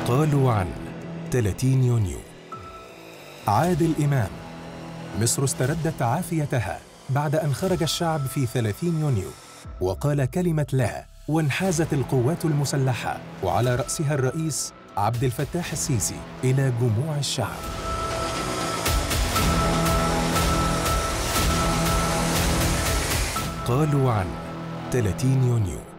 قالوا عن 30 يونيو. عادل إمام: مصر استردت عافيتها بعد أن خرج الشعب في 30 يونيو وقال كلمة لا، وانحازت القوات المسلحة وعلى رأسها الرئيس عبد الفتاح السيسي إلى جموع الشعب. قالوا عن 30 يونيو.